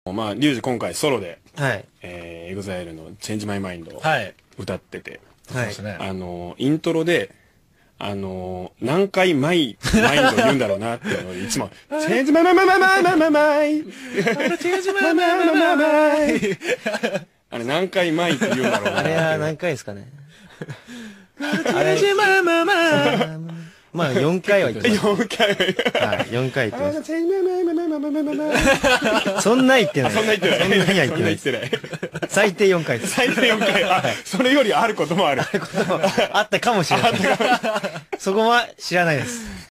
まあ、リュウジ今回ソロで、 はい。 EXILE の Change My Mind をはい。 歌ってて、 そうですね。 イントロで、何回マインド言うんだろうなっていうのをいつも、Change My Mind! Change My Mind! あれ何回マイって言うんだろうなって。 あれは何回ですかね。 あれ、 まあ4回は言ってます。 4回。 はい、4回言ってます。そんな言ってない。 そんな言ってない。 そんなには言そってない。 んな言ってない。 最低4回です。 最低4回。あ、それよりあることもある。 あったかもしれない。そこは知らないです。